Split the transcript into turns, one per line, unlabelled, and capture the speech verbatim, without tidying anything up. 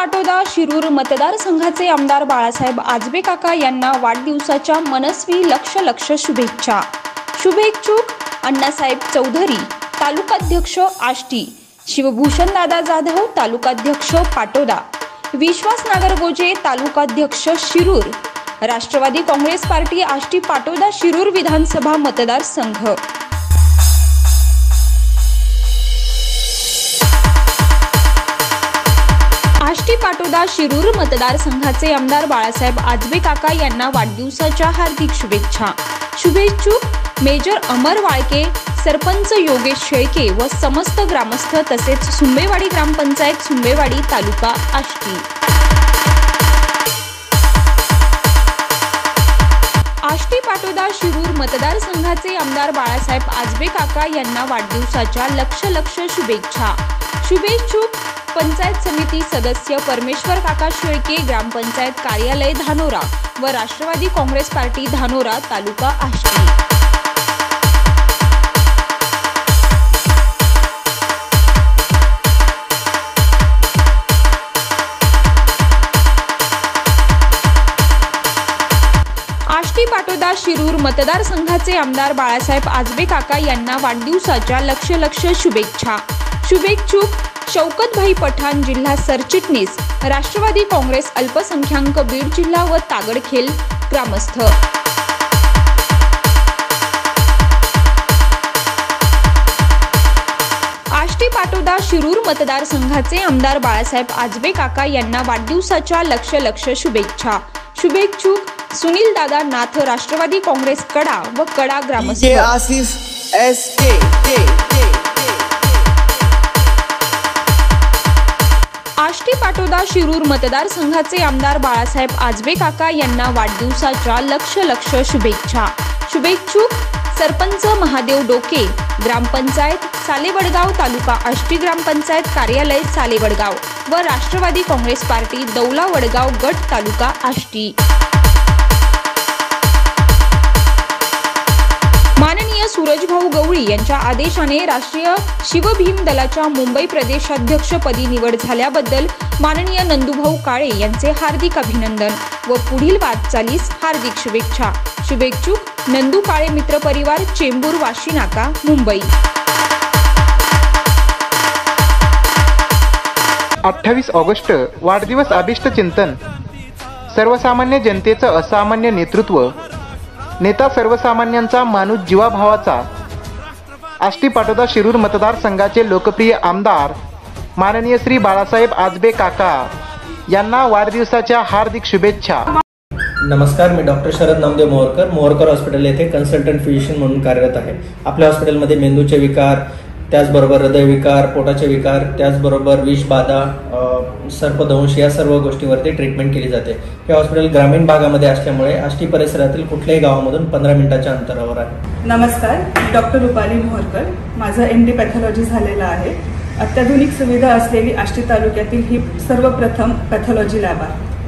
पाटोदा शिरूर मतदारसंघाचे आमदार बाळासाहेब आजबे काका यांना वाढदिवसाच्या मनस्वी लक्ष लक्ष शुभेच्छा। शुभेच्छुक अण्णासाहेब चौधरी, तालुकाध्यक्ष आष्टी, शिवभूषण दादा जाधव, तालुकाध्यक्ष पाटोदा, विश्वास नागरगोजे, तालुकाध्यक्ष शिरूर, राष्ट्रवादी काँग्रेस पार्टी आष्टी पाटोदा शिरूर विधानसभा मतदारसंघ। आष्टी पाटोदा शिरूर मतदारसंघाचे आमदार बाळासाहेब आजबे काका यांना वाढदिवसाच्या हार्दिक शुभेच्छा। शुभेच्छुक मेजर अमर वाळके, सरपंच योगेश शेळके व समस्त ग्रामस्थ तसेच सुंबेवाडी ग्रामपंचायत, सुंबेवाडी, तालुका आष्टी। आष्टी पाटोदा शिरूर मतदारसंघाचे आमदार बाळासाहेब आजबे काका यांना वाढदिवसाच्या लक्ष लक्ष शुभेच्छा। शुभेच्छुक पंचायत समिती सदस्य परमेश्वर काका शेळके, ग्रामपंचायत कार्यालय धानोरा व राष्ट्रवादी काँग्रेस पार्टी धानोरा, तालुका आष्टी। आष्टी पाटोदा शिरूर मतदारसंघाचे आमदार बाळासाहेब आजबे काका यांना वाढदिवसाच्या लक्ष लक्ष शुभेच्छा। शुभेच्छुक शौकतभाई पठाण, जिल्हा सरचिटणीस, राष्ट्रवादी काँग्रेस अल्पसंख्याक बीड जिल्हा व तागडखेल, ग्रामस्थ। आष्टी पाटोदा शिरूर मतदारसंघाचे आमदार बाळासाहेब आजबे काका यांना वाढदिवसाच्या लक्ष लक्ष शुभेच्छा। शुभेच्छुक सुनील दादा नाथ, राष्ट्रवादी काँग्रेस कडा व कडा, ग्रामस्थ।
आसिफ एस के
आष्टी पाटोदा शिरूर मतदारसंघाचे आमदार बाळासाहेब आजबे काका यांना वाढदिवसाच्या लक्ष लक्ष शुभेच्छा। शुभेच्छुक सरपंच महादेव डोके, ग्रामपंचायत सालेवडगाव, तालुका आष्टी, ग्रामपंचायत कार्यालय सालेवडगाव व राष्ट्रवादी काँग्रेस पार्टी दौला वडगाव गट, तालुका आष्टी। माननीय सूरजभाऊ गवळी यांच्या आदेशाने राष्ट्रीय शिवभीम दलाच्या मुंबई प्रदेशाध्यक्षपदी निवड झाल्याबद्दल माननीय नंदूभाऊ काळे यांचे हार्दिक अभिनंदन व पुढील वाटचालीस हार्दिक शुभेच्छा। शुभेच्छुक नंदू काळे मित्र परिवार, चेंबूर, वाशीनाका, मुंबई।
अठ्ठावीस ऑगस्ट वाढदिवस अभिष्ट चिंतन। सर्वसामान्य जनतेचं असामान्य नेतृत्व, नेता सर्वसामान्यांचा, माणूस जीवाभावाचा, आष्टी पाटोदा शिरूर मतदारसंघाचे लोकप्रिय आमदार माननीय श्री बाळासाहेब आजबे काका यांना वाढदिवसाच्या हार्दिक शुभेच्छा।
नमस्कार, मी डॉक्टर शरद नामदेव मोहरकर, मोहरकर हॉस्पिटल येथे कन्सल्टंट फिजिशियन म्हणून कार्यरत आहे। आपल्या हॉस्पिटलमध्ये मेंदूचे विकार, त्याचबरोबर हृदयविकार, पोटाचे विकार, त्याचबरोबर विषबाधा, सर्पदंश या सर्व गोष्टींवरती ट्रीटमेंट केली जाते। हे हॉस्पिटल ग्रामीण भागामध्ये असल्यामुळे आष्टी परिसरातील कुठल्याही गावामधून पंधरा मिनिटाच्या अंतरावर आहे।
नमस्कार, मी डॉक्टर रुपाली मोहरकर, माझं एम डी पॅथॉलॉजी झालेलं आहे। अत्याधुनिक सुविधा असलेली आष्टी तालुक्यातील ही सर्वप्रथम पॅथॉलॉजी लॅब आहे।